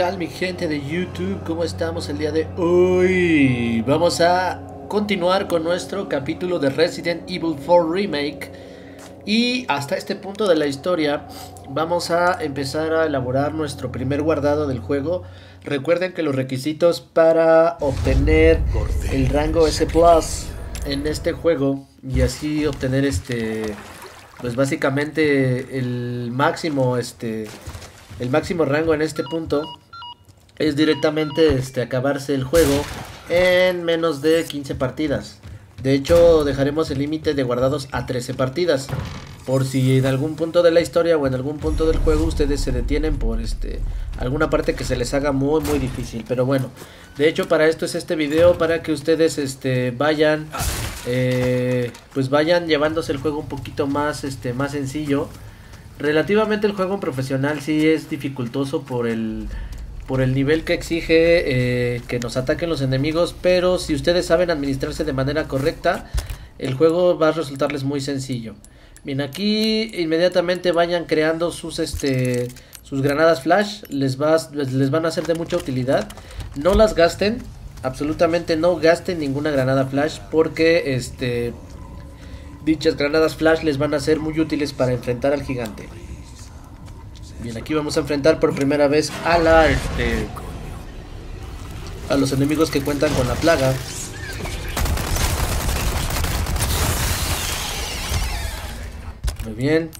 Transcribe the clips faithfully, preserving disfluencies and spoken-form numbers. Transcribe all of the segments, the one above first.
tal mi gente de YouTube? ¿Cómo estamos el día de hoy? Vamos a continuar con nuestro capítulo de Resident Evil cuatro Remake. Y hasta este punto de la historia vamos a empezar a elaborar nuestro primer guardado del juego. Recuerden que los requisitos para obtener el rango S plus en este juego y así obtener este, pues básicamente el máximo este el máximo rango en este punto es directamente este acabarse el juego en menos de quince partidas. De hecho, dejaremos el límite de guardados a trece partidas. Por si en algún punto de la historia o en algún punto del juego ustedes se detienen por este alguna parte que se les haga muy muy difícil. Pero bueno, de hecho para esto es este video, para que ustedes este vayan eh, pues vayan llevándose el juego un poquito más este más sencillo. Relativamente el juego en profesional sí es dificultoso por el por el nivel que exige eh, que nos ataquen los enemigos, pero si ustedes saben administrarse de manera correcta, el juego va a resultarles muy sencillo. Bien, aquí inmediatamente vayan creando sus este sus granadas flash, les va les van a ser de mucha utilidad. No las gasten, absolutamente no gasten ninguna granada flash, porque este dichas granadas flash les van a ser muy útiles para enfrentar al gigante. Bien, aquí vamos a enfrentar por primera vez a la este a los enemigos que cuentan con la plaga. Muy bien.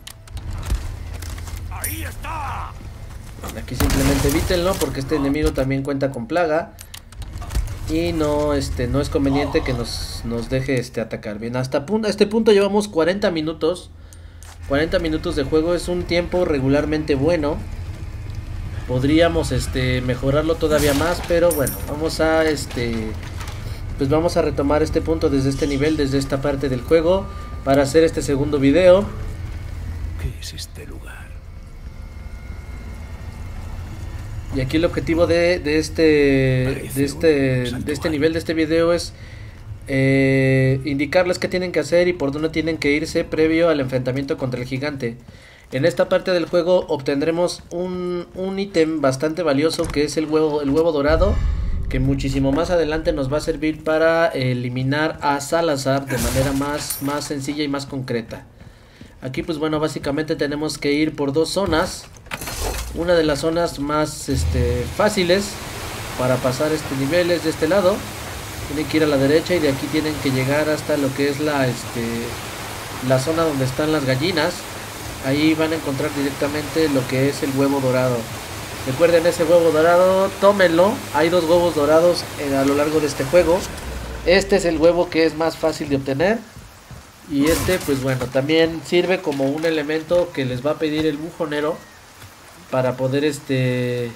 Ahí está. Aquí simplemente evítenlo porque este enemigo también cuenta con plaga y no este no es conveniente que nos, nos deje este atacar. Bien, hasta punto, este punto llevamos cuarenta minutos. cuarenta minutos de juego es un tiempo regularmente bueno. Podríamos este mejorarlo todavía más, pero bueno, vamos a este pues vamos a retomar este punto desde este nivel, desde esta parte del juego, para hacer este segundo video. ¿Qué es este lugar? Y aquí el objetivo de, de este de este de este nivel, de este video es eh, indicarles qué tienen que hacer y por dónde tienen que irse previo al enfrentamiento contra el gigante. En esta parte del juego obtendremos un un ítem bastante valioso, que es el huevo el huevo dorado, que muchísimo más adelante nos va a servir para eliminar a Salazar de manera más más sencilla y más concreta. Aquí pues bueno, básicamente tenemos que ir por dos zonas. Una de las zonas más este, fáciles para pasar este nivel es de este lado. Tienen que ir a la derecha y de aquí tienen que llegar hasta lo que es la, este, la zona donde están las gallinas. Ahí van a encontrar directamente lo que es el huevo dorado. Recuerden, ese huevo dorado, tómenlo. Hay dos huevos dorados eh, a lo largo de este juego. Este es el huevo que es más fácil de obtener. Y este pues bueno, también sirve como un elemento que les va a pedir el bujonero para poder este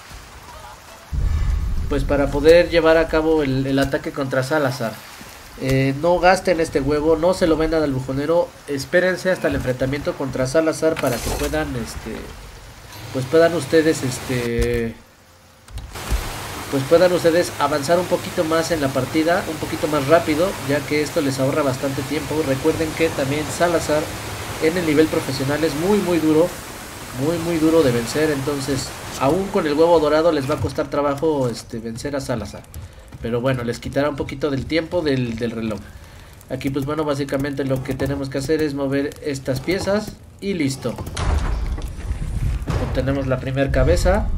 pues para poder llevar a cabo el, el ataque contra Salazar. Eh, no gasten este huevo, no se lo vendan al bujonero, espérense hasta el enfrentamiento contra Salazar para que puedan este pues puedan ustedes este pues puedan ustedes avanzar un poquito más en la partida, un poquito más rápido, ya que esto les ahorra bastante tiempo. Recuerden que también Salazar en el nivel profesional es muy muy duro, muy muy duro de vencer, entonces aún con el huevo dorado les va a costar trabajo este vencer a Salazar, pero bueno, les quitará un poquito del tiempo del, del reloj. Aquí pues bueno, básicamente lo que tenemos que hacer es mover estas piezas y listo. Obtenemos la primera cabeza.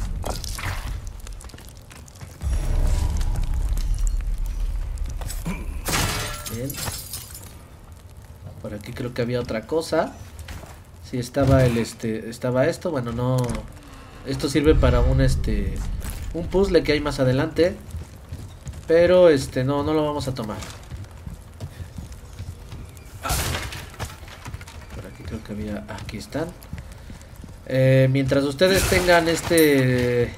Bien. Por aquí creo que había otra cosa. Si estaba el este estaba esto, bueno, no, esto sirve para un este un puzzle que hay más adelante, pero este no no lo vamos a tomar. Por aquí creo que había, aquí están. Eh, mientras ustedes tengan este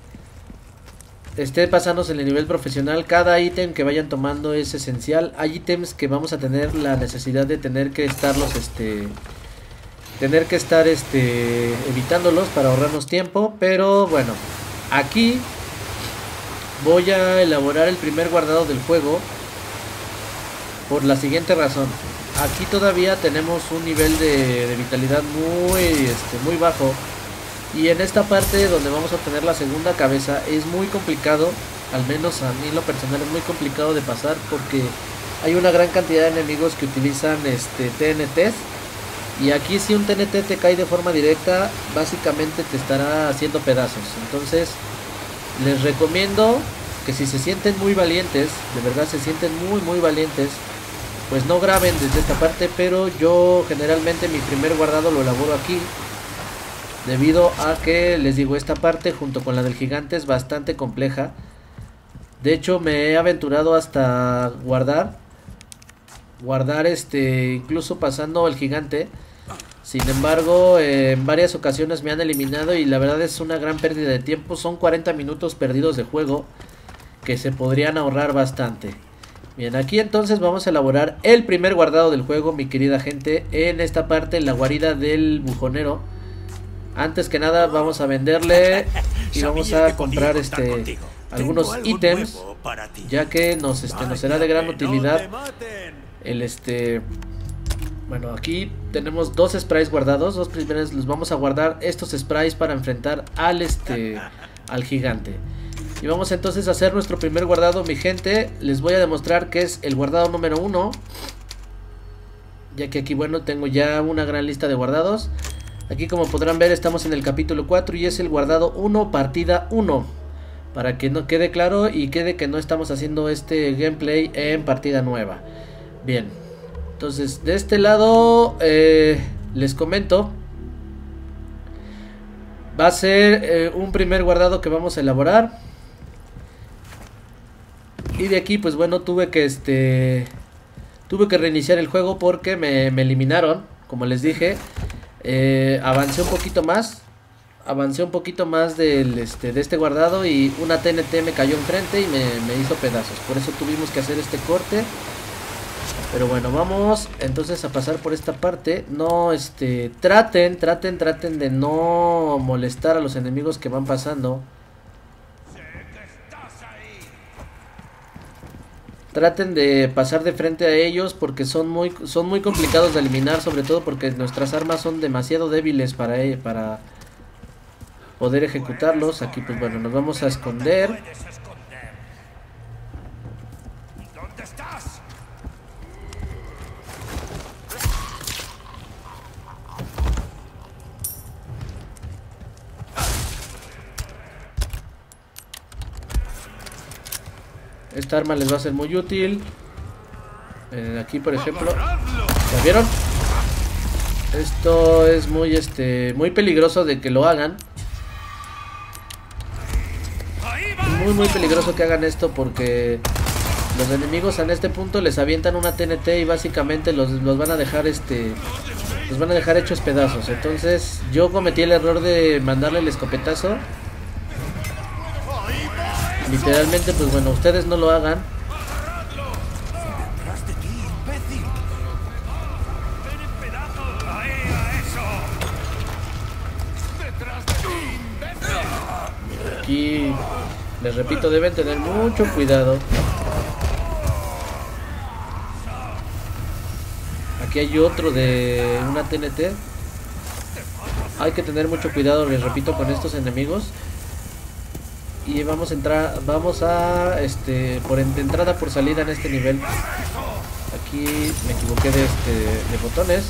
esté pasándose en el nivel profesional, cada ítem que vayan tomando es esencial. Hay ítems que vamos a tener la necesidad de tener que estarlos este tener que estar este evitándolos para ahorrarnos tiempo, pero bueno, aquí voy a elaborar el primer guardado del juego por la siguiente razón. Aquí todavía tenemos un nivel de, de vitalidad muy este muy bajo. Y en esta parte donde vamos a obtener la segunda cabeza es muy complicado, al menos a mí en lo personal es muy complicado de pasar porque hay una gran cantidad de enemigos que utilizan este T N Ts. Y aquí si un T N T te cae de forma directa, básicamente te estará haciendo pedazos. Entonces les recomiendo que si se sienten muy valientes, de verdad se sienten muy muy valientes, pues no graben desde esta parte. Pero yo generalmente mi primer guardado lo elaboro aquí, debido a que les digo, esta parte junto con la del gigante es bastante compleja. De hecho me he aventurado hasta guardar Guardar este incluso pasando el gigante. Sin embargo, eh, en varias ocasiones me han eliminado y la verdad es una gran pérdida de tiempo. Son cuarenta minutos perdidos de juego que se podrían ahorrar bastante. Bien, aquí entonces vamos a elaborar el primer guardado del juego, mi querida gente. En esta parte, la guarida del bujonero. Antes que nada vamos a venderle y vamos a comprar este algunos ítems, ya que nos, este, nos será de gran utilidad. El este Bueno, aquí tenemos dos sprays guardados. Dos primeros los vamos a guardar estos sprays para enfrentar al este al gigante. Y vamos entonces a hacer nuestro primer guardado, mi gente. Les voy a demostrar que es el guardado número uno, ya que aquí, bueno, tengo ya una gran lista de guardados. Aquí, como podrán ver, estamos en el capítulo cuatro y es el guardado uno, partida uno. Para que no quede claro y quede que no estamos haciendo este gameplay en partida nueva. Bien, entonces de este lado eh, les comento, va a ser eh, un primer guardado que vamos a elaborar. Y de aquí, pues bueno, tuve que este tuve que reiniciar el juego porque me, me eliminaron, como les dije. eh, Avancé un poquito más Avancé un poquito más del, este, de este guardado y una T N T me cayó enfrente y me, me hizo pedazos. Por eso tuvimos que hacer este corte. Pero bueno, vamos entonces a pasar por esta parte. No, este, traten, traten, traten de no molestar a los enemigos que van pasando. Traten de pasar de frente a ellos porque son muy, son muy complicados de eliminar, sobre todo porque nuestras armas son demasiado débiles para, para poder ejecutarlos. Aquí, pues bueno, nos vamos a esconder. Esta arma les va a ser muy útil. Eh, aquí, por ejemplo, ¿ya vieron? Esto es muy este muy peligroso de que lo hagan. Muy muy peligroso que hagan esto porque los enemigos en este punto les avientan una T N T y básicamente los, los van a dejar este los van a dejar hechos pedazos. Entonces yo cometí el error de mandarle el escopetazo. Literalmente, pues bueno, ustedes no lo hagan. Aquí, les repito, deben tener mucho cuidado. Aquí hay otro de una T N T. Hay que tener mucho cuidado, les repito, con estos enemigos. Y vamos a entrar, vamos a este por de entrada por salida en este nivel. Aquí me equivoqué de este de botones.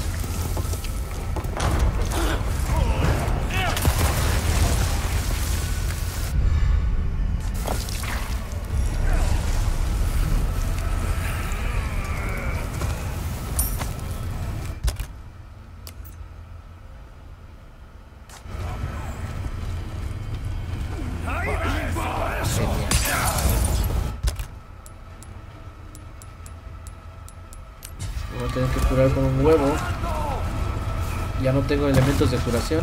Voy a tener que curar con un huevo. Ya no tengo elementos de curación.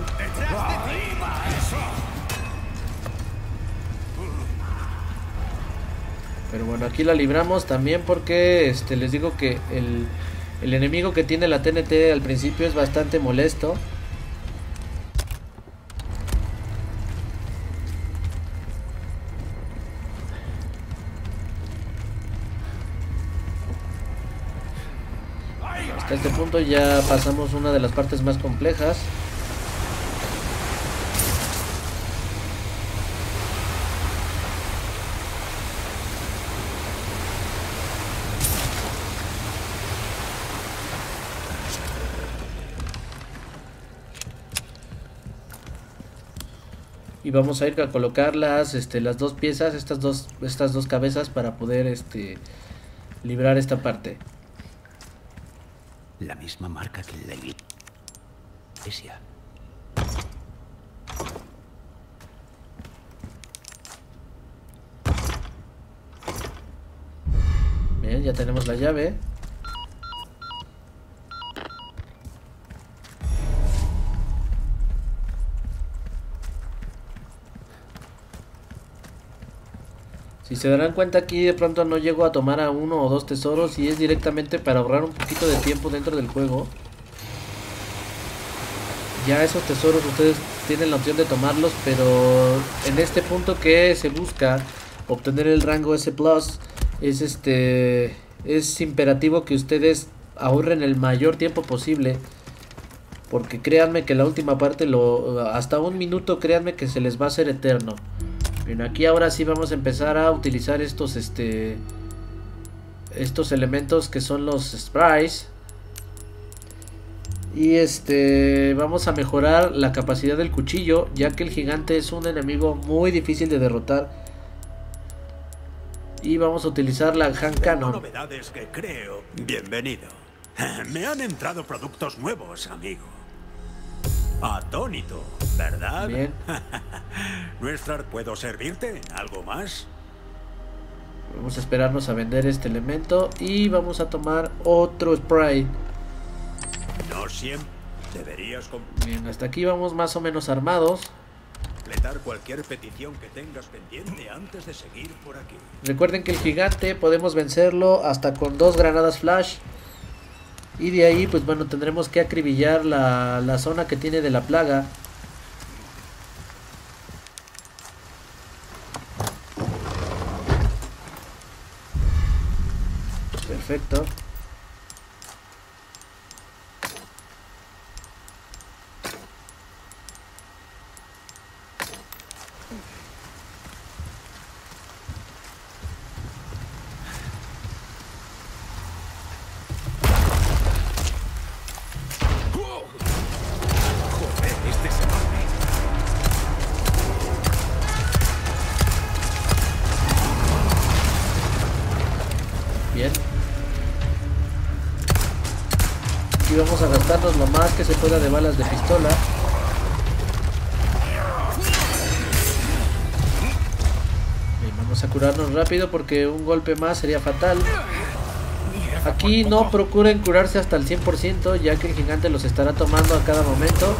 Pero bueno, aquí la libramos también porque este les digo que el, el enemigo que tiene la T N T al principio es bastante molesto. Hasta este punto ya pasamos una de las partes más complejas. Y vamos a ir a colocar las, este, las dos piezas, estas dos, estas dos cabezas para poder este, librar esta parte. La misma marca que la iglesia. Bien, ya tenemos la llave. Si se darán cuenta, aquí de pronto no llego a tomar a uno o dos tesoros y es directamente para ahorrar un poquito de tiempo dentro del juego. Ya esos tesoros ustedes tienen la opción de tomarlos, pero en este punto que se busca obtener el rango S plus, es este es imperativo que ustedes ahorren el mayor tiempo posible, porque créanme que la última parte, lo hasta un minuto, créanme que se les va a hacer eterno. Bien, aquí ahora sí vamos a empezar a utilizar estos este estos elementos que son los sprays. Y este vamos a mejorar la capacidad del cuchillo, ya que el gigante es un enemigo muy difícil de derrotar. Y vamos a utilizar la hand cannon. Novedades que creo. Bienvenido. Me han entrado productos nuevos, amigo. Atónito, ¿verdad? Bien. Nuestra, ¿puedo servirte en algo más? Vamos a esperarnos a vender este elemento y vamos a tomar otro spray. No siempre. Deberías Bien, hasta aquí vamos más o menos armados. completar cualquier petición que tengas pendiente antes de seguir por aquí. Recuerden que el gigante podemos vencerlo hasta con dos granadas flash. Y de ahí, pues bueno, tendremos que acribillar la, la zona que tiene de la plaga. Perfecto. Bien. Aquí vamos a gastarnos lo más que se pueda de balas de pistola. Bien, vamos a curarnos rápido porque un golpe más sería fatal. Aquí no procuren curarse hasta el cien por ciento, ya que el gigante los estará tomando a cada momento.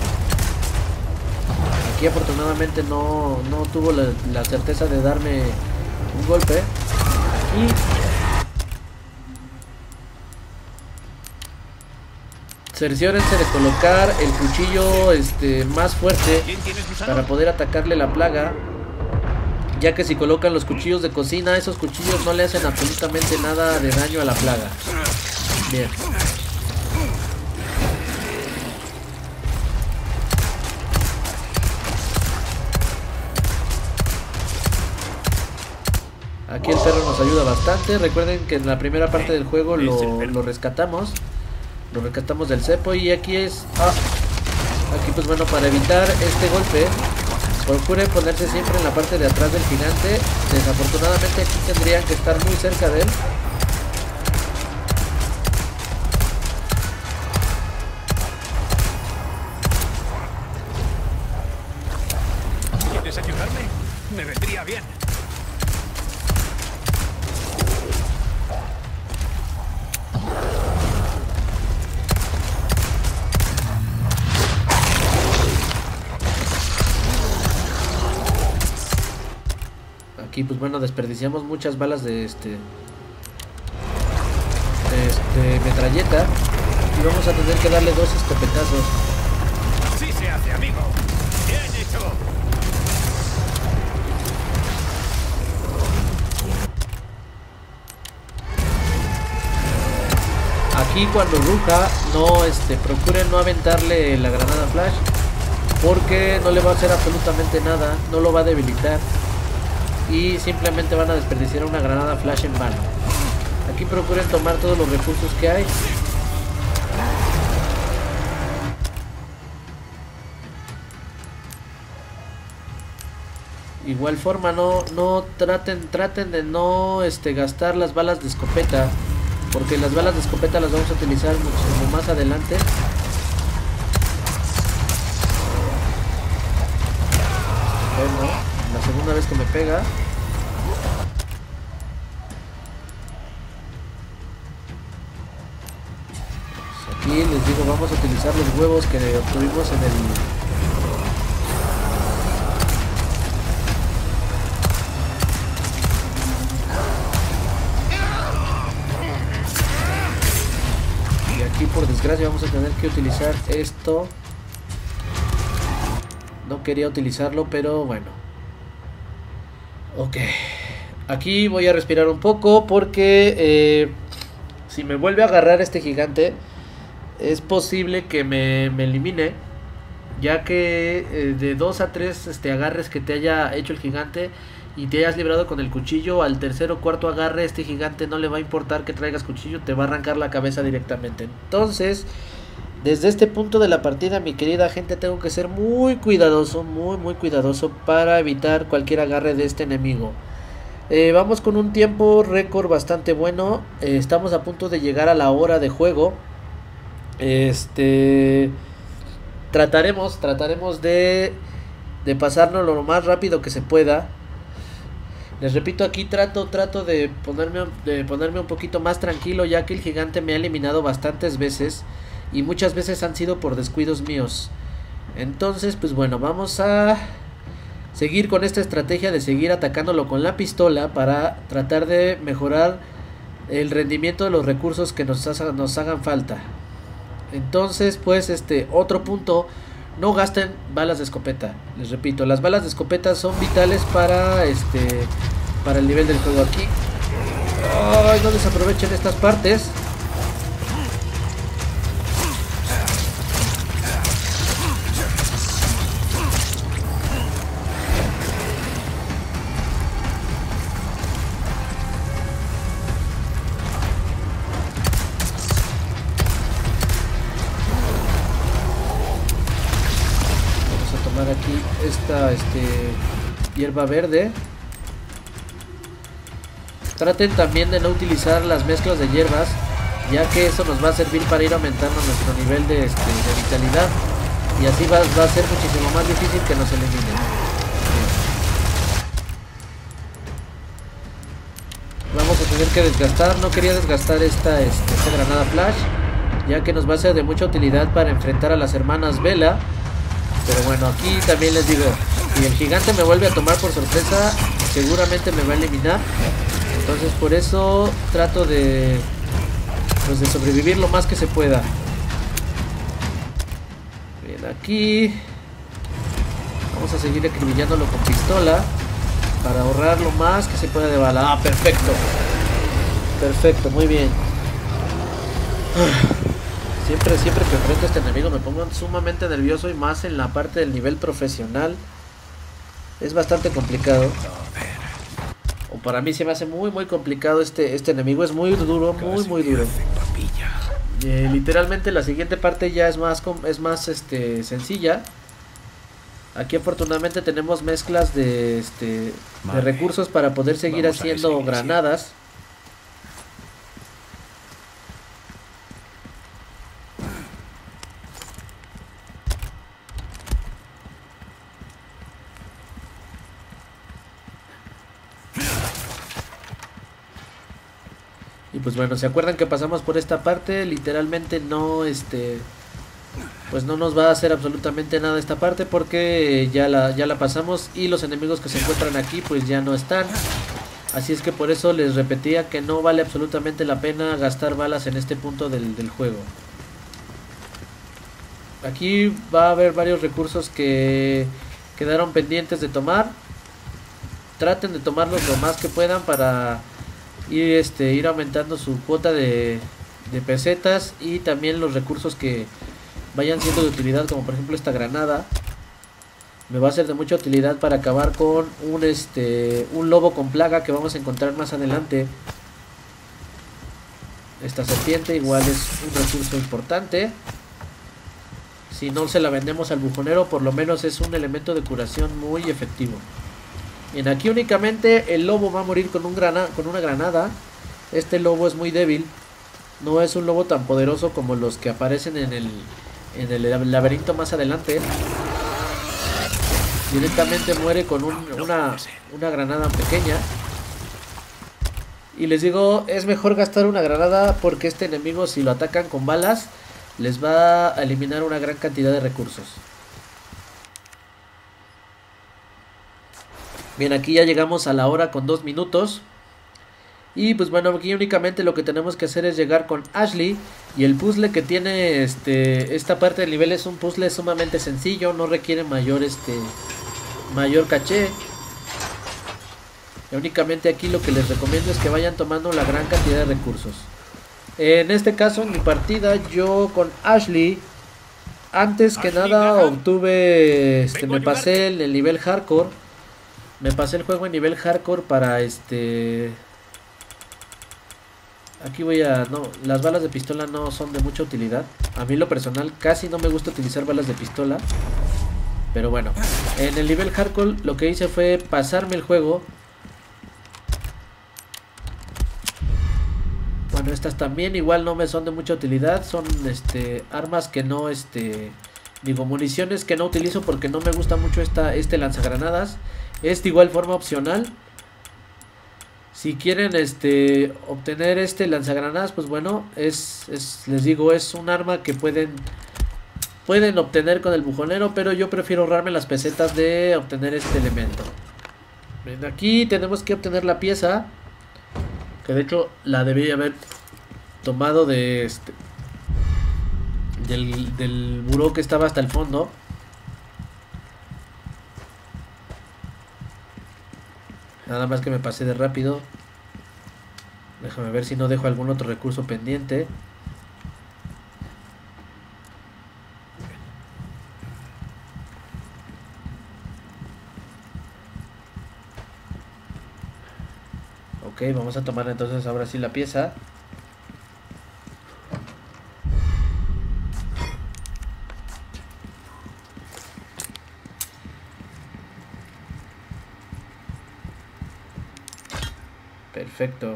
Aquí afortunadamente no, no tuvo la, la certeza de darme un golpe. Y cerciórense de colocar el cuchillo este, más fuerte para poder atacarle la plaga, ya que si colocan los cuchillos de cocina, esos cuchillos no le hacen absolutamente nada de daño a la plaga. Bien. Aquí el perro nos ayuda bastante. Recuerden que en la primera parte del juego lo, lo rescatamos. Lo rescatamos del cepo y aquí es... Ah, aquí pues bueno, para evitar este golpe, procuren ponerse siempre en la parte de atrás del gigante. Desafortunadamente aquí tendrían que estar muy cerca de él. ¿Quieres ayudarme? Me vendría bien. Aquí pues bueno, desperdiciamos muchas balas de este este metralleta y vamos a tener que darle dos escopetazos. Así se hace, amigo. Bien hecho. Aquí cuando ruja, no este procuren no aventarle la granada flash, porque no le va a hacer absolutamente nada, no lo va a debilitar. Y simplemente van a desperdiciar una granada flash en vano. Aquí procuren tomar todos los recursos que hay. igual forma no, no traten, traten de no este, gastar las balas de escopeta, porque las balas de escopeta las vamos a utilizar muchísimo más adelante. Bueno, la segunda vez que me pega. Pues aquí les digo, vamos a utilizar los huevos que obtuvimos en el... Y aquí por desgracia vamos a tener que utilizar esto. No quería utilizarlo, pero bueno. Ok. Aquí voy a respirar un poco porque eh, si me vuelve a agarrar este gigante, es posible que me, me elimine. Ya que eh, de dos a tres este, agarres que te haya hecho el gigante y te hayas librado con el cuchillo, al tercer o cuarto agarre este gigante no le va a importar que traigas cuchillo, te va a arrancar la cabeza directamente. Entonces... desde este punto de la partida, mi querida gente, tengo que ser muy cuidadoso, muy muy cuidadoso para evitar cualquier agarre de este enemigo. Eh, vamos con un tiempo récord bastante bueno. Eh, estamos a punto de llegar a la hora de juego. Este, trataremos, trataremos de, de pasarnos lo más rápido que se pueda. Les repito, aquí trato, trato de ponerme, de ponerme un poquito más tranquilo, ya que el gigante me ha eliminado bastantes veces. Y muchas veces han sido por descuidos míos. Entonces, pues bueno, vamos a seguir con esta estrategia de seguir atacándolo con la pistola para tratar de mejorar el rendimiento de los recursos que nos, haga, nos hagan falta. Entonces, pues este otro punto, no gasten balas de escopeta. Les repito, las balas de escopeta son vitales para este para el nivel del juego aquí. Ay, no desaprovechen estas partes. Aquí esta este, hierba verde. Traten también de no utilizar las mezclas de hierbas, ya que eso nos va a servir para ir aumentando nuestro nivel de, este, de vitalidad, y así va, va a ser muchísimo más difícil que nos eliminen. Vamos a tener que desgastar. No quería desgastar esta, este, esta granada flash, ya que nos va a ser de mucha utilidad para enfrentar a las hermanas Vela. Pero bueno, aquí también les digo, si el gigante me vuelve a tomar por sorpresa, seguramente me va a eliminar. Entonces por eso trato de, pues, de sobrevivir lo más que se pueda. Bien, aquí vamos a seguir acribillándolo con pistola para ahorrar lo más que se pueda de bala. Ah, perfecto. Perfecto, muy bien. Siempre, siempre que enfrento a este enemigo me pongo sumamente nervioso, y más en la parte del nivel profesional. Es bastante complicado. O para mí se me hace muy muy complicado este, este enemigo. Es muy duro, muy muy duro. Eh, literalmente la siguiente parte ya es más, es más este, sencilla. Aquí afortunadamente tenemos mezclas de, este, de recursos para poder seguir haciendo granadas. Y pues bueno, ¿se acuerdan que pasamos por esta parte? Literalmente no, este, pues no nos va a hacer absolutamente nada esta parte, porque ya la, ya la pasamos, y los enemigos que se encuentran aquí pues ya no están. Así es que por eso les repetía que no vale absolutamente la pena gastar balas en este punto del, del juego. Aquí va a haber varios recursos que quedaron pendientes de tomar. Traten de tomarlos lo más que puedan para ir, este, ir aumentando su cuota de, de pesetas, y también los recursos que vayan siendo de utilidad, como por ejemplo esta granada. Me va a ser de mucha utilidad para acabar con un, este, un lobo con plaga que vamos a encontrar más adelante. Esta serpiente igual es un recurso importante. Si no se la vendemos al bufonero, por lo menos es un elemento de curación muy efectivo. Bien, aquí únicamente el lobo va a morir con, un grana con una granada. Este lobo es muy débil. No es un lobo tan poderoso como los que aparecen en el, en el laberinto más adelante. Directamente muere con un, una, una granada pequeña. Y les digo, es mejor gastar una granada porque este enemigo, si lo atacan con balas, les va a eliminar una gran cantidad de recursos. Bien, aquí ya llegamos a la hora con dos minutos. Y pues bueno, aquí únicamente lo que tenemos que hacer es llegar con Ashley. Y el puzzle que tiene este esta parte del nivel es un puzzle sumamente sencillo. No requiere mayor este mayor caché. Y únicamente aquí lo que les recomiendo es que vayan tomando la gran cantidad de recursos. En este caso, en mi partida, yo con Ashley, antes que nada obtuve, este, me pasé el, el nivel hardcore. Me pasé el juego en nivel hardcore para este... Aquí voy a... No, las balas de pistola no son de mucha utilidad. A mí lo personal casi no me gusta utilizar balas de pistola. Pero bueno, en el nivel hardcore lo que hice fue pasarme el juego. Bueno, estas también igual no me son de mucha utilidad. Son este armas que no, este... Digo, municiones que no utilizo porque no me gusta mucho esta, este lanzagranadas. Es de igual forma opcional. Si quieren este obtener este lanzagranadas, pues bueno, es, es les digo, es un arma que pueden pueden obtener con el bujonero, pero yo prefiero ahorrarme las pesetas de obtener este elemento. Bien, aquí tenemos que obtener la pieza, que de hecho la debí haber tomado de este del, del buró que estaba hasta el fondo. Nada más que me pasé de rápido. Déjame ver si no dejo algún otro recurso pendiente. Ok, vamos a tomar entonces ahora sí la pieza. Perfecto.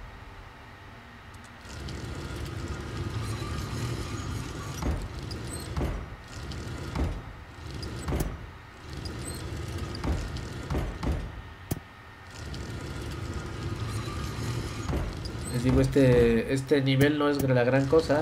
Les digo, este, este nivel no es la gran cosa.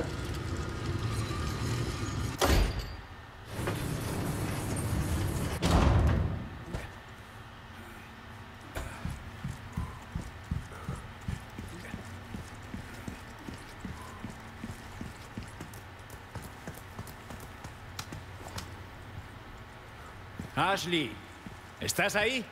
Ashley, ¿estás ahí?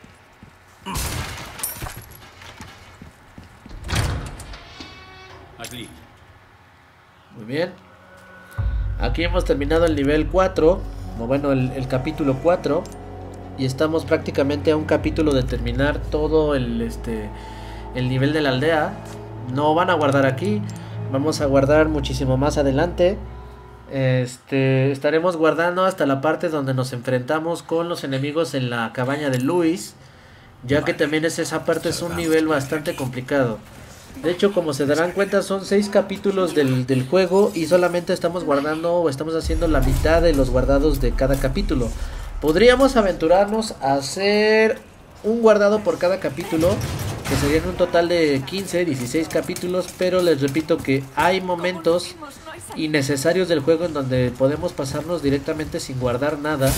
Ashley. Muy bien. Aquí hemos terminado el nivel cuatro. O bueno, el, el capítulo cuatro. Y estamos prácticamente a un capítulo de terminar todo el, este, el nivel de la aldea. No van a guardar aquí. Vamos a guardar muchísimo más adelante. Este, estaremos guardando hasta la parte donde nos enfrentamos con los enemigos en la cabaña de Luis, ya que también es esa parte es un nivel bastante complicado. De hecho, como se darán cuenta, son seis capítulos del, del juego y solamente estamos guardando o estamos haciendo la mitad de los guardados de cada capítulo. Podríamos aventurarnos a hacer un guardado por cada capítulo, que serían un total de quince, dieciséis capítulos, pero les repito que hay momentos innecesarios del juego en donde podemos pasarnos directamente sin guardar nada.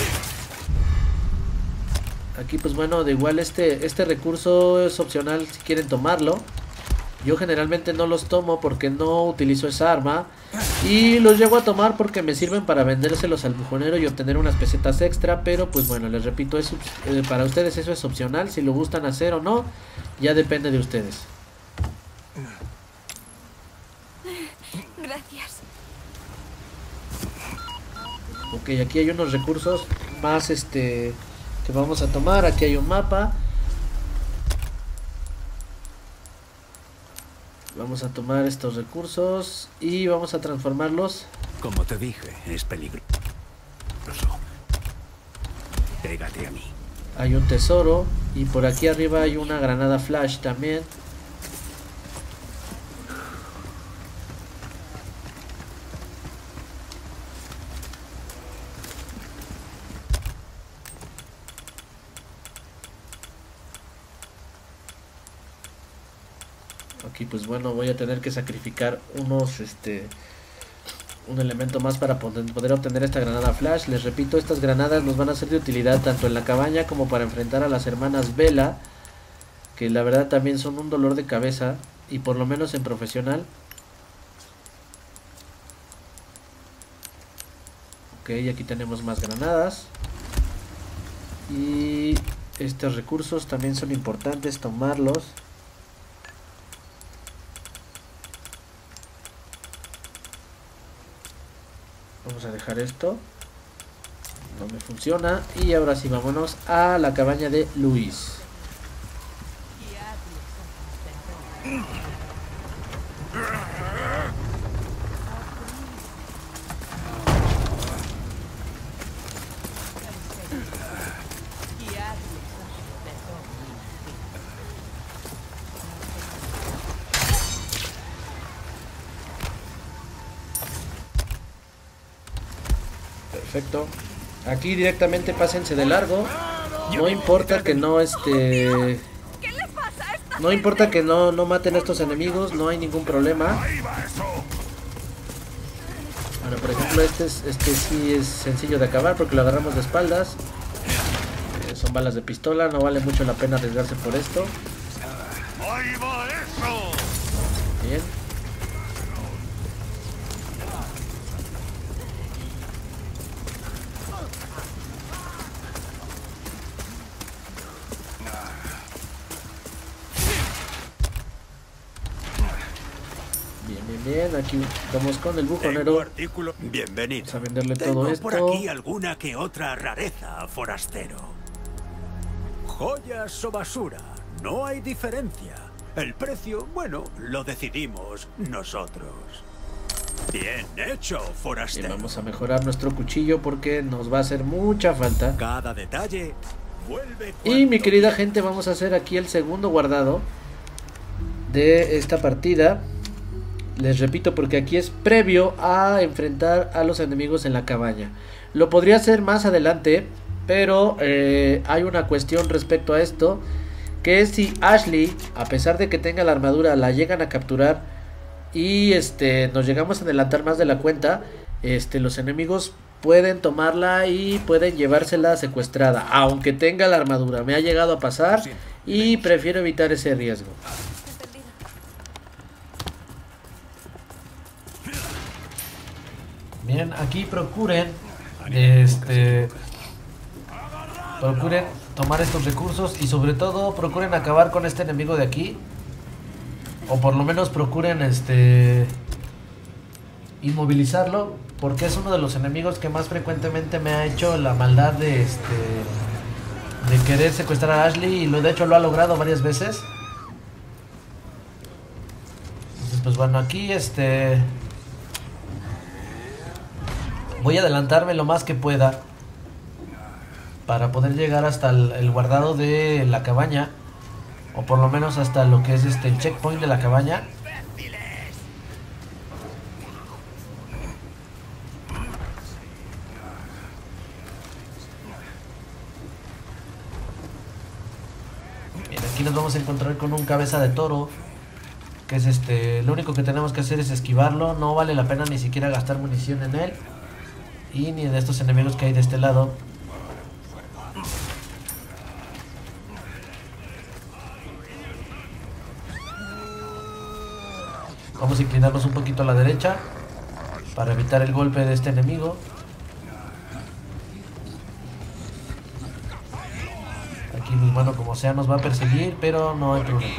Aquí pues bueno, de igual este, este recurso es opcional si quieren tomarlo. Yo generalmente no los tomo porque no utilizo esa arma. Y los llego a tomar porque me sirven para vendérselos al bujonero y obtener unas pesetas extra. Pero pues bueno, les repito, es, eh, para ustedes eso es opcional. Si lo gustan hacer o no, ya depende de ustedes. Gracias. Ok, aquí hay unos recursos más este que vamos a tomar. Aquí hay un mapa. Vamos a tomar estos recursos y vamos a transformarlos. Como te dije, es peligroso. Pégate a mí. Hay un tesoro. Y por aquí arriba hay una granada flash también. Aquí pues bueno, voy a tener que sacrificar unos, este, un elemento más para poder obtener esta granada flash. Les repito, estas granadas nos van a ser de utilidad tanto en la cabaña como para enfrentar a las hermanas Vela, que la verdad también son un dolor de cabeza, y por lo menos en profesional. Ok, aquí tenemos más granadas. Y estos recursos también son importantes tomarlos. Vamos a dejar esto. No me funciona. Y ahora sí, vámonos a la cabaña de Luis. Perfecto. Aquí directamente pásense de largo. No importa que no este no importa que no, no maten a estos enemigos, no hay ningún problema. Bueno, por ejemplo, este es, este sí es sencillo de acabar porque lo agarramos de espaldas. Eh, son balas de pistola, no vale mucho la pena arriesgarse por esto. Bien. Bien, aquí vamos con el bujonero. Bienvenido. Vamos a venderle Tengo todo esto. por aquí alguna que otra rareza, forastero. Joyas o basura, no hay diferencia. El precio, bueno, lo decidimos nosotros. Bien hecho, forastero. Bien, vamos a mejorar nuestro cuchillo porque nos va a hacer mucha falta. Cada detalle vuelve. Y mi querida gente, vamos a hacer aquí el segundo guardado de esta partida. Les repito, porque aquí es previo a enfrentar a los enemigos en la cabaña. Lo podría hacer más adelante, pero eh, hay una cuestión respecto a esto, que es si Ashley, a pesar de que tenga la armadura, la llegan a capturar y este nos llegamos a adelantar más de la cuenta, este los enemigos pueden tomarla y pueden llevársela secuestrada, aunque tenga la armadura. Me ha llegado a pasar y prefiero evitar ese riesgo. Bien, aquí procuren este procuren tomar estos recursos y sobre todo procuren acabar con este enemigo de aquí, o por lo menos procuren este inmovilizarlo, porque es uno de los enemigos que más frecuentemente me ha hecho la maldad de este de querer secuestrar a Ashley, y lo de hecho lo ha logrado varias veces. Entonces pues bueno, aquí este voy a adelantarme lo más que pueda para poder llegar hasta el, el guardado de la cabaña, o por lo menos hasta lo que es este el checkpoint de la cabaña. Bien, aquí nos vamos a encontrar con un cabeza de toro, que es este, lo único que tenemos que hacer es esquivarlo. No vale la pena ni siquiera gastar munición en él y ni de estos enemigos que hay de este lado. Vamos a inclinarnos un poquito a la derecha para evitar el golpe de este enemigo. Aquí mi mano como sea nos va a perseguir, pero no hay problema.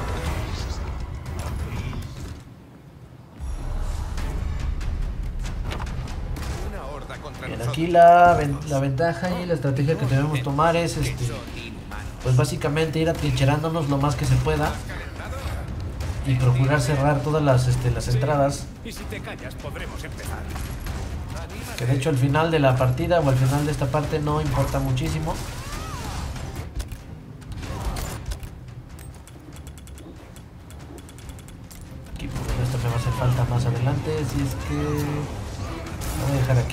Bien, aquí la, la ventaja y la estrategia que debemos tomar es este, pues básicamente ir atrincherándonos lo más que se pueda y procurar cerrar todas las, este, las entradas, que de hecho al final de la partida o al final de esta parte no importa muchísimo. me va a hacer falta más adelante, si es que lo voy a dejar aquí.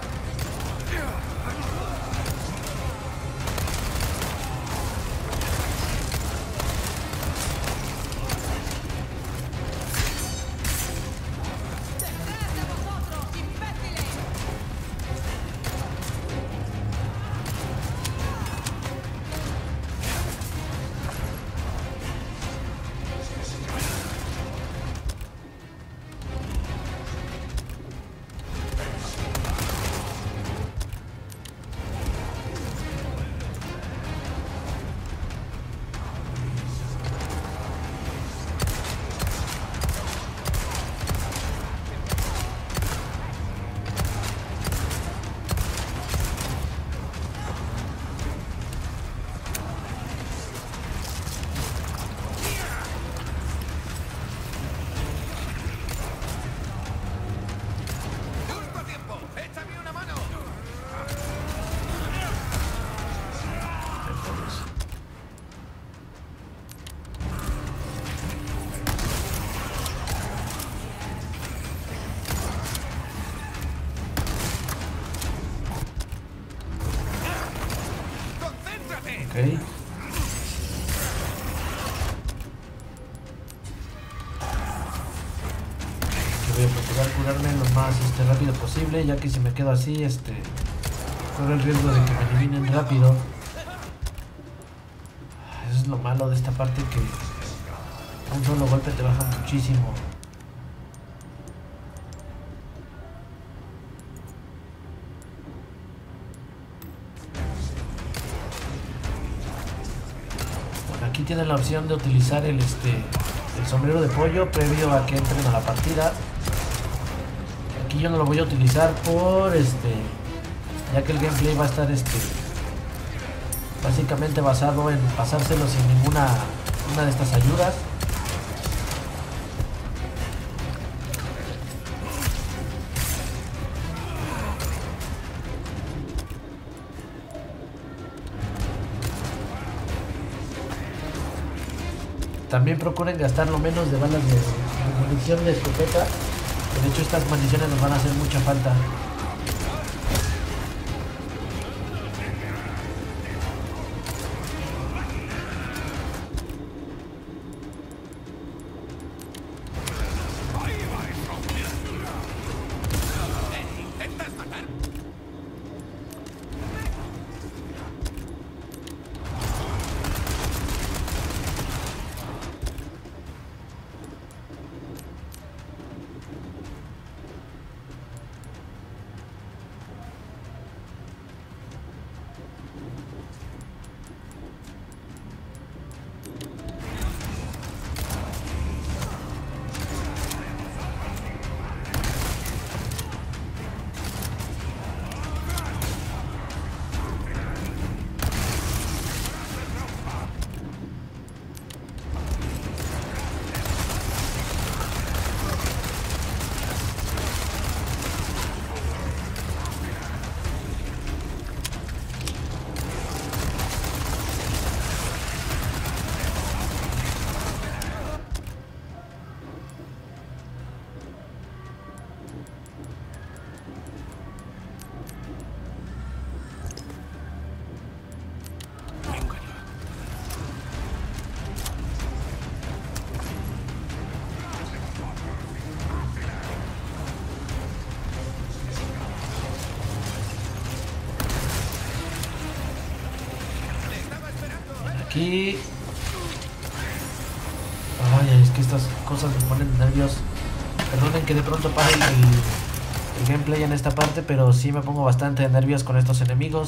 Okay. Voy a procurar curarme lo más este, rápido posible, ya que si me quedo así, este, corro el riesgo de que me eliminen rápido. Eso es lo malo de esta parte, que a un solo golpe te baja muchísimo. Aquí tienen la opción de utilizar el, este, el sombrero de pollo previo a que entren a la partida. Aquí yo no lo voy a utilizar por este, ya que el gameplay va a estar este, básicamente basado en pasárselo sin ninguna una de estas ayudas. También procuren gastar lo menos de balas de, de munición de escopeta, que de hecho estas municiones nos van a hacer mucha falta. Aquí... Ay, es que estas cosas me ponen nervios. Perdonen que de pronto pare el, el, el gameplay en esta parte, pero sí me pongo bastante de nervios con estos enemigos.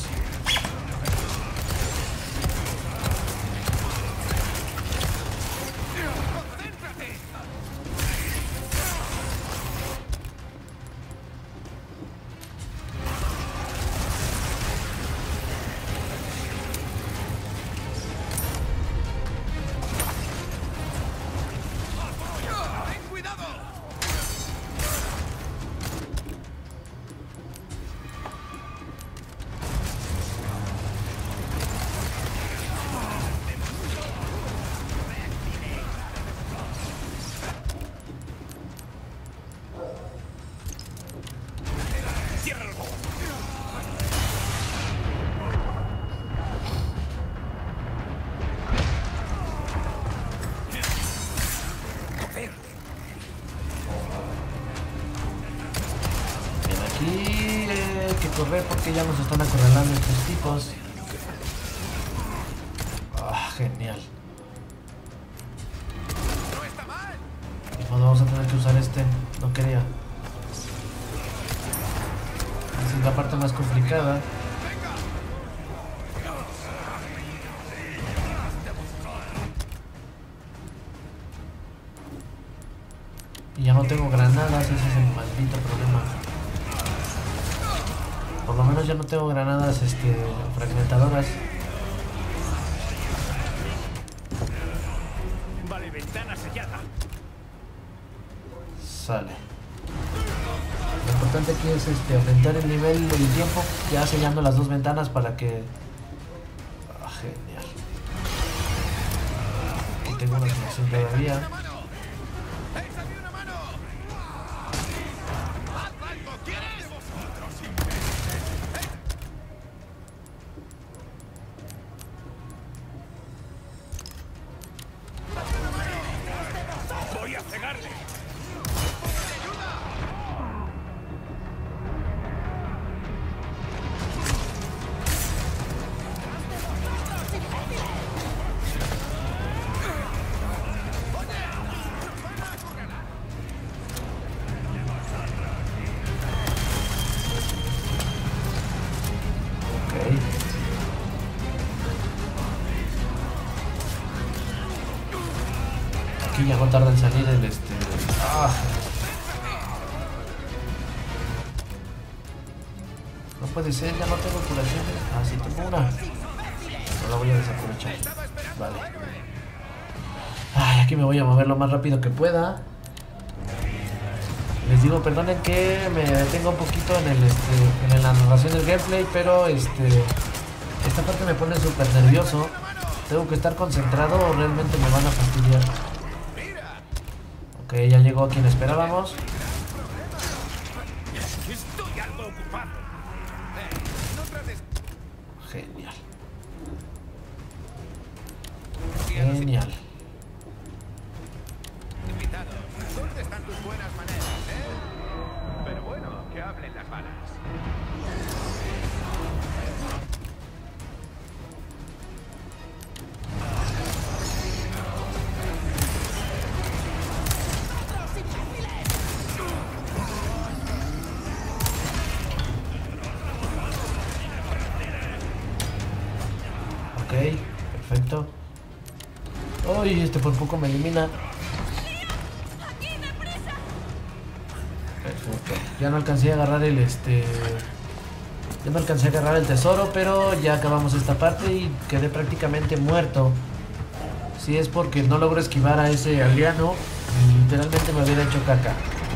aquí eh, hay que correr porque ya nos están acorralando estos tipos. Ah, genial. Pues vamos a tener que usar este. No quería. Esa es la parte más complicada. Y ya no tengo granadas, ese es el maldito problema. Por lo menos ya no tengo granadas este, fragmentadoras. Vale, ventana sellada. Sale. Lo importante aquí es este, aumentar el nivel y el tiempo, ya sellando las dos ventanas para que... Ah, genial. Aquí tengo una conexión todavía. Voy a cegarle. Aquí ya no tarda en salir el este... Ah. No puede ser, ya no tengo curaciones. Ah, sí tengo una. No la voy a desaprovechar. Vale. Ay, aquí me voy a mover lo más rápido que pueda. Les digo, perdonen que me detengo un poquito en el este, en la narración del gameplay, pero este esta parte me pone súper nervioso. Tengo que estar concentrado o realmente me van a fastidiar. Ok, ya llegó a quien esperábamos. Estoy algo ocupado. Genial. Genial. ¿Dónde están tus buenas maneras, eh? Pero bueno, que hablen las balas. Ok, perfecto. Uy, este por poco me elimina. Perfecto. Ya no alcancé a agarrar el este. Ya no alcancé a agarrar el tesoro, pero ya acabamos esta parte y quedé prácticamente muerto. Si es porque no logro esquivar a ese aldeano, literalmente me hubiera hecho caca.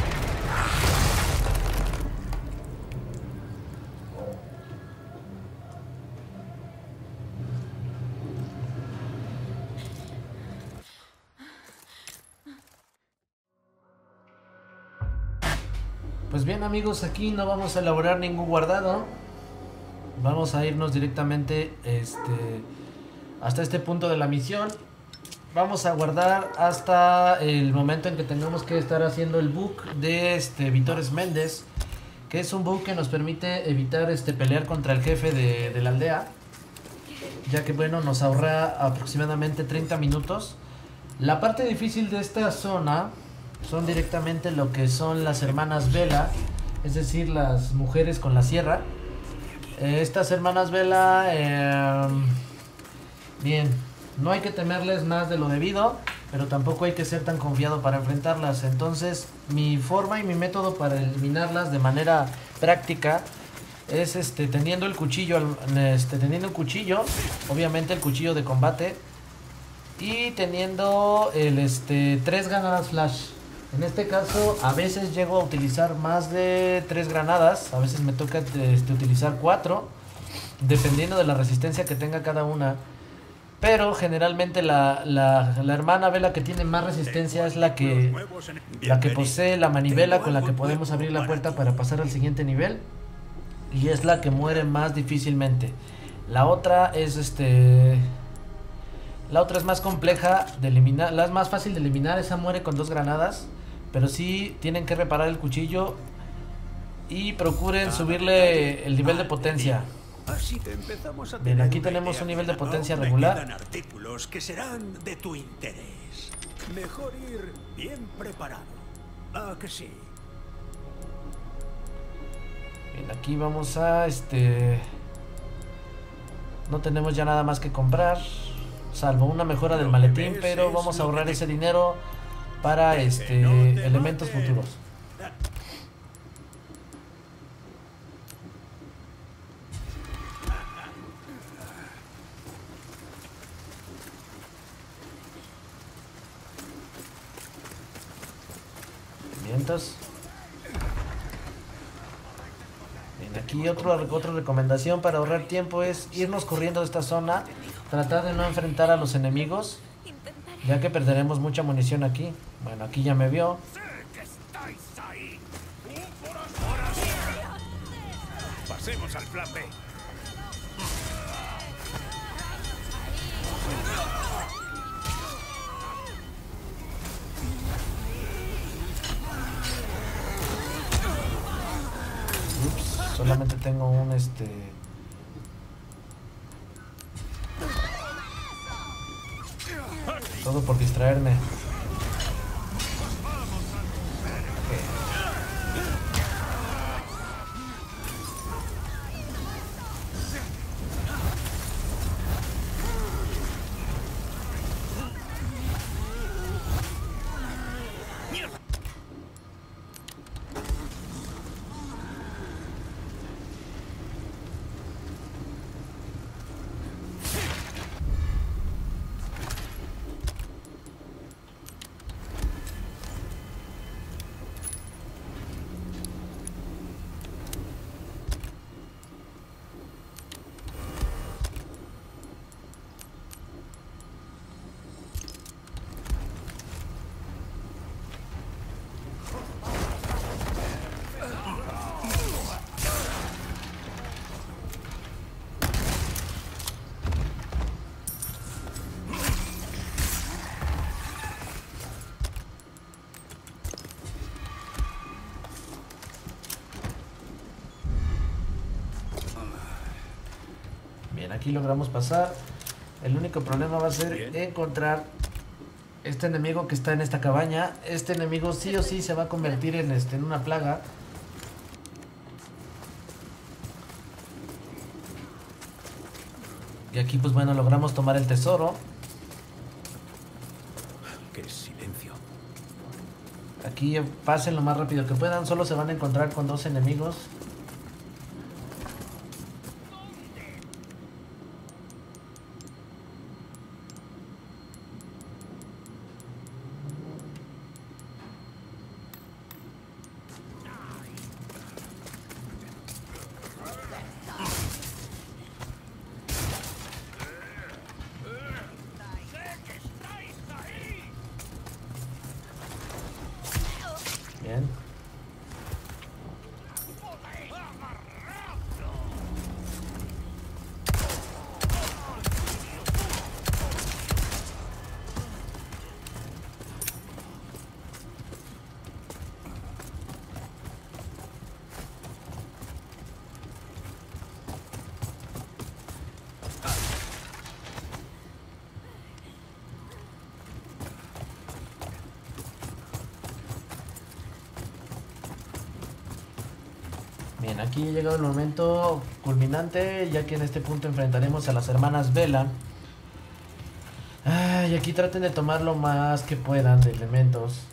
Pues bien amigos, aquí no vamos a elaborar ningún guardado. Vamos a irnos directamente este, hasta este punto de la misión. Vamos a guardar hasta el momento en que tengamos que estar haciendo el bug de este Vitores Méndez, que es un bug que nos permite evitar este, pelear contra el jefe de, de la aldea, ya que bueno, nos ahorra aproximadamente treinta minutos. La parte difícil de esta zona son directamente lo que son las hermanas Vela, es decir, las mujeres con la sierra. Eh, estas hermanas Vela, eh, bien, no hay que temerles más de lo debido, pero tampoco hay que ser tan confiado para enfrentarlas. Entonces, mi forma y mi método para eliminarlas de manera práctica es este, teniendo el cuchillo, este, teniendo un cuchillo, obviamente el cuchillo de combate, y teniendo el este, tres granadas flash. En este caso, a veces llego a utilizar más de tres granadas, a veces me toca este, utilizar cuatro, dependiendo de la resistencia que tenga cada una. Pero generalmente la, la, la hermana Vela que tiene más resistencia es la que, la que posee la manivela con la que podemos abrir la puerta para pasar al siguiente nivel. Y es la que muere más difícilmente. La otra es este... La otra es más compleja de eliminar, la es más fácil de eliminar, esa muere con dos granadas. Pero sí tienen que reparar el cuchillo Y procuren subirle el nivel de potencia. Así que empezamos a Bien, tener aquí una tenemos idea un nivel de clara, ¿no? potencia Me regular. quedan artículos que serán de tu interés. Mejor ir bien preparado. ¿A que sí? Bien, aquí vamos a este... No tenemos ya nada más que comprar, salvo una mejora del maletín, pero vamos a ahorrar ese dinero para este elementos futuros. Pimientos. Bien, aquí otro, otra recomendación para ahorrar tiempo es irnos corriendo de esta zona, tratar de no enfrentar a los enemigos, ya que perderemos mucha munición aquí. Bueno, aquí ya me vio. Pasemos al plan B. Ups, solamente tengo un este... Todo por distraerme. Bien, aquí logramos pasar. El único problema va a ser Bien. encontrar este enemigo que está en esta cabaña. Este enemigo sí o sí se va a convertir en, este, en una plaga. Y aquí pues bueno, logramos tomar el tesoro. ¡Qué silencio! Aquí pasen lo más rápido que puedan. Solo se van a encontrar con dos enemigos. Bien. Bien, aquí ha llegado el momento culminante, ya que en este punto enfrentaremos a las hermanas Vela. Ah, y aquí traten de tomar lo más que puedan de elementos.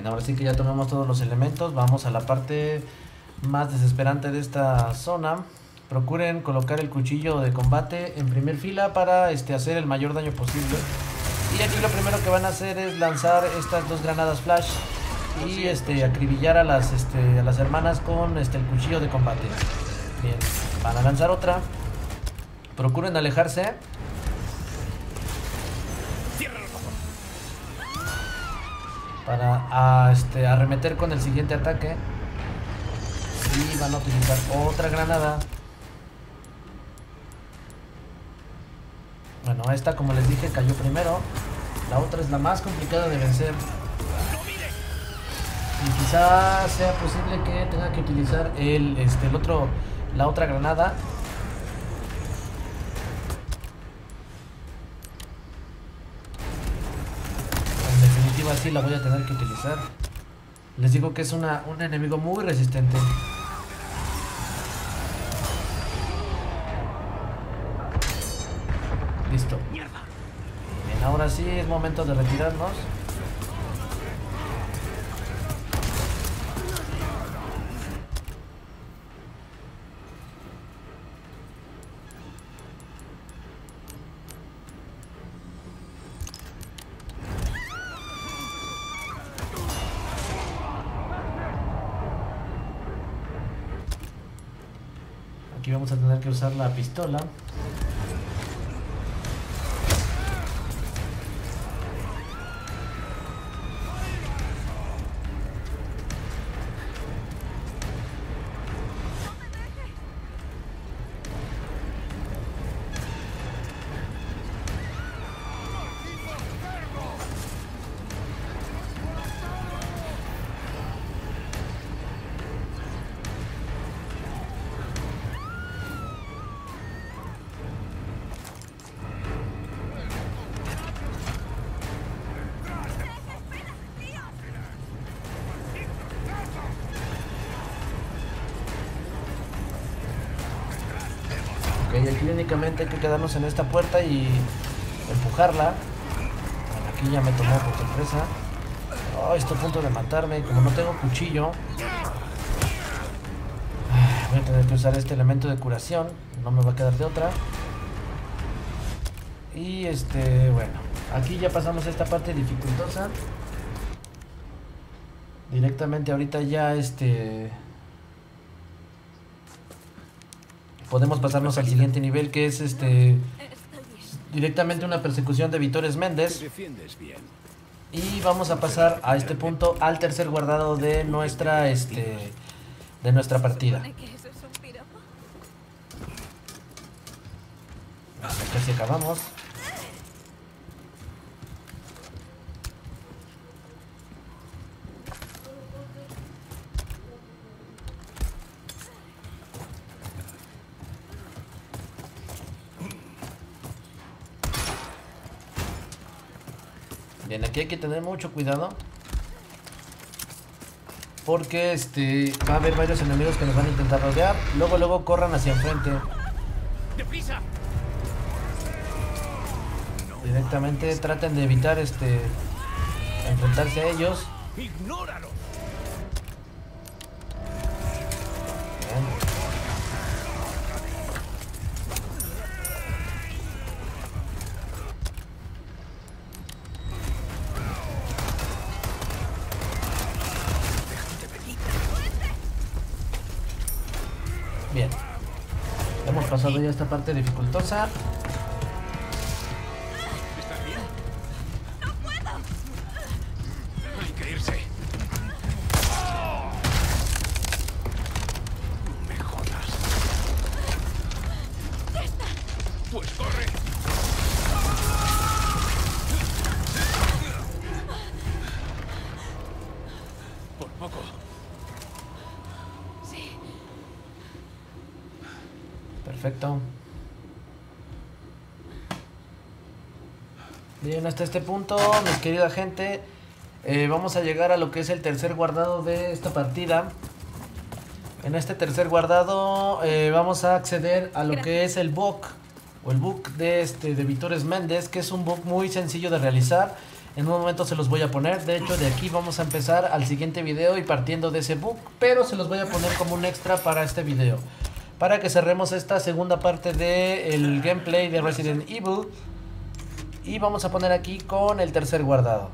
ahora sí que ya tomamos todos los elementos. Vamos a la parte más desesperante de esta zona. Procuren colocar el cuchillo de combate en primer fila para este, hacer el mayor daño posible. Y aquí lo primero que van a hacer es lanzar estas dos granadas flash y este, acribillar a las, este, a las hermanas con este, el cuchillo de combate. Bien, van a lanzar otra. Procuren alejarse. Para a, este, arremeter con el siguiente ataque. Y van a utilizar otra granada. Bueno, esta como les dije cayó primero. La otra es la más complicada de vencer. Y quizás sea posible que tenga que utilizar el, este, el otro, la otra granada. En definitiva sí la voy a tener que utilizar. Les digo que es una, un enemigo muy resistente. Listo. Bien, ahora sí es momento de retirarnos. Aquí vamos a tener que usar la pistola. Ok, aquí únicamente hay que quedarnos en esta puerta y empujarla. Bueno, aquí ya me tomó por sorpresa. Oh, estoy a punto de matarme. Como no tengo cuchillo, voy a tener que usar este elemento de curación. No me va a quedar de otra. Y este, bueno, aquí ya pasamos esta parte dificultosa. Directamente ahorita ya este... podemos pasarnos al siguiente nivel, que es este directamente una persecución de Vitores Méndez. Y vamos a pasar a este punto al tercer guardado de nuestra este de nuestra partida. Casi acabamos. Bien, aquí hay que tener mucho cuidado, porque este va a haber varios enemigos que nos van a intentar rodear. Luego, luego corran hacia enfrente. Directamente traten de evitar este enfrentarse a ellos. Ignóralo. Bien. Bien, hemos pasado ya esta parte dificultosa. ¿Estás bien? ¡No puedo! Hay que irse. No me jodas. Pues corre. Por poco. Perfecto. Bien, hasta este punto, mis querida gente, eh, vamos a llegar a lo que es el tercer guardado de esta partida. En este tercer guardado eh, vamos a acceder a lo que es el book o el book de este de Vitores Méndez, que es un book muy sencillo de realizar, En un momento se los voy a poner. De hecho, de aquí vamos a empezar al siguiente video y partiendo de ese bug, pero se los voy a poner como un extra para este video, para que cerremos esta segunda parte del gameplay de Resident Evil. Y vamos a poner aquí con el tercer guardado.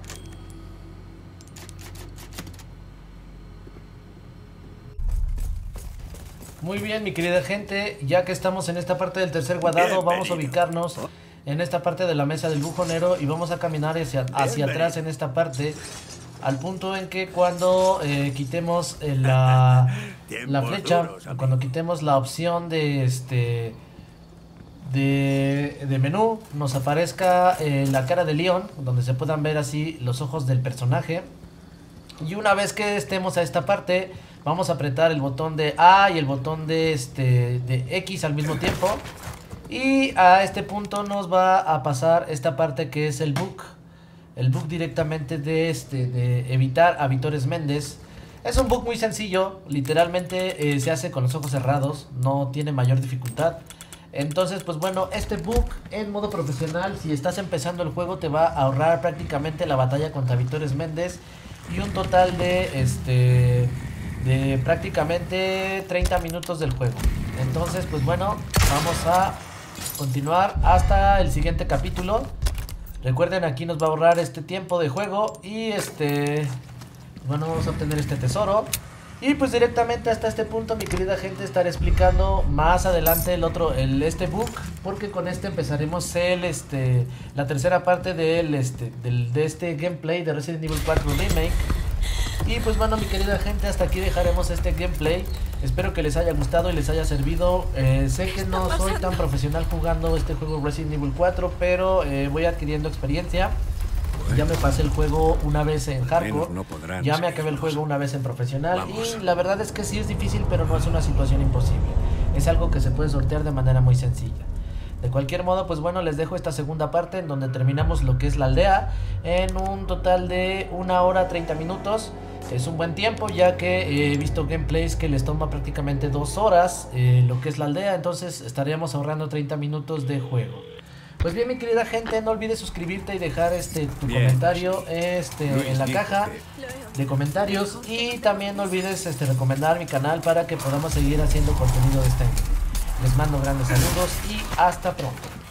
Muy bien, mi querida gente, ya que estamos en esta parte del tercer guardado, vamos a ubicarnos en esta parte de la mesa del bujonero y vamos a caminar hacia, hacia atrás en esta parte, al punto en que cuando eh, quitemos eh, la, la flecha, cuando quitemos la opción de este de, de menú, nos aparezca eh, la cara de Leon, donde se puedan ver así los ojos del personaje. Y una vez que estemos a esta parte, vamos a apretar el botón de A y el botón de, este, de X al mismo tiempo. Y a este punto nos va a pasar esta parte que es el bug. El bug directamente de, este, de evitar a Vitores Méndez. Es un bug muy sencillo, literalmente eh, se hace con los ojos cerrados, no tiene mayor dificultad. Entonces, pues bueno, este bug en modo profesional, si estás empezando el juego, te va a ahorrar prácticamente la batalla contra Vitores Méndez. Y un total de este de prácticamente treinta minutos del juego. Entonces, pues bueno, vamos a continuar hasta el siguiente capítulo. Recuerden, aquí nos va a ahorrar este tiempo de juego. Y este bueno, vamos a obtener este tesoro. Y pues directamente hasta este punto, mi querida gente, estaré explicando más adelante el otro, el este bug, porque con este empezaremos el este la tercera parte del este del de este gameplay de Resident Evil cuatro Remake. Y pues bueno, mi querida gente, hasta aquí dejaremos este gameplay. Espero que les haya gustado y les haya servido. eh, Sé que no soy tan profesional jugando este juego Resident Evil cuatro, pero eh, voy adquiriendo experiencia. Ya me pasé el juego una vez en hardcore, no ya me acabé el juego una vez en profesional. Vamos. Y la verdad es que sí es difícil, pero no es una situación imposible. Es algo que se puede sortear de manera muy sencilla. De cualquier modo, pues bueno, les dejo esta segunda parte en donde terminamos lo que es la aldea en un total de una hora treinta minutos. Es un buen tiempo, ya que he visto gameplays que les toma prácticamente dos horas eh, lo que es la aldea. Entonces estaríamos ahorrando treinta minutos de juego. Pues bien, mi querida gente, no olvides suscribirte y dejar este tu bien. comentario este Luis, en la caja de comentarios. Y también no olvides este recomendar mi canal para que podamos seguir haciendo contenido de este. Les mando grandes saludos y hasta pronto.